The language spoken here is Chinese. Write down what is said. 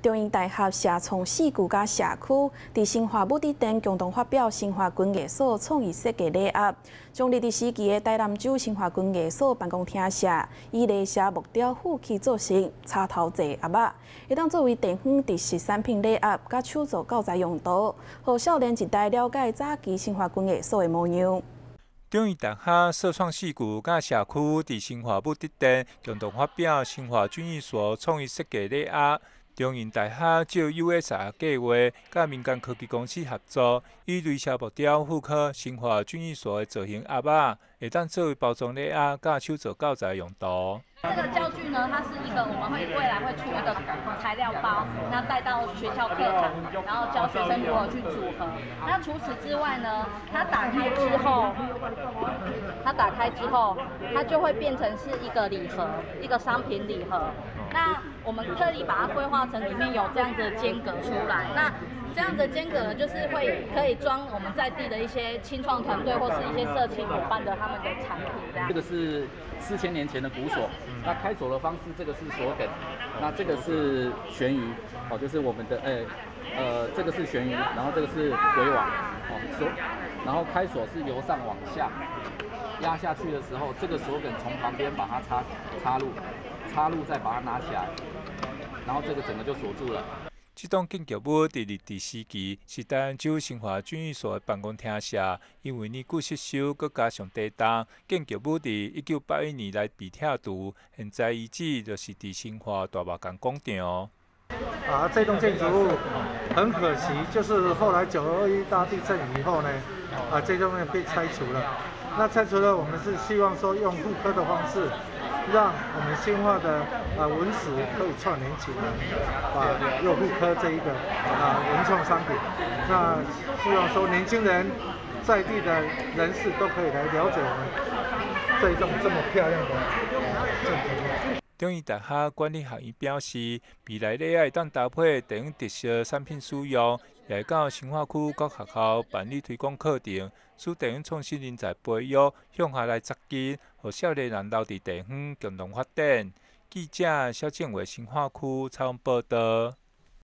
中英大学社创四具甲社区伫新华武伫店共同发表新华军艺所创意设计礼盒，将日治时期的台南州新华军艺所办公厅舍以猎蛇木雕斧器做成插头制盒仔，会当作为地方特色产品礼盒，甲手作教材用途，互少年一代了解早期新华军艺所的模样。 中医大学社创四具甲社区伫新华武德店共同发表新华军艺所创意设计礼盒。中英大学照 USR 计划，甲民间科技公司合作，以雷蛇木雕复刻新华军艺所的造型盒仔，会当作为包装礼盒甲手作教材用途。 这个教具呢，它是一个我们未来会出一个材料包，那带到学校课堂，然后教学生如何去组合。那除此之外呢，它打开之后，它就会变成是一个礼盒，一个商品礼盒。那我们特地把它规划成里面有这样子的间隔出来。那这样的间隔呢，就是可以装我们在地的一些青创团队或是一些社青伙伴的他们的产品这样。 这个是4000年前的古锁，那开锁的方式，这个是锁梗，那这个是悬鱼，哦，就是我们的这个是悬鱼，然后这个是围网，哦，然后开锁是由上往下压下去的时候，这个锁梗从旁边把它插入再把它拿起来，然后这个整个就锁住了。 这栋建筑物伫日治时期是台南州新华军艺所的办公厅舍，因为年久失修，佮加上地震，建筑物伫1981年来被拆除，现在遗址就是伫新华大马港广场。 这栋建筑物很可惜，就是后来921大地震以后呢，这栋被拆除了。那拆除了，我们是希望说用复刻的方式。 让我们新化的文史可以串联起来，又复刻这一个文创商品。那希望说年轻人在地的人士都可以来了解我们这一栋这么漂亮的建筑物。 中医大学管理学院表示，未来礼盒当搭配地方特色产品使用，也会到新化区各学校办理推广课程，使地方创新人才培育向下来扎根，和少年人留伫地方共同发展。记者肖建伟新化区采访报道。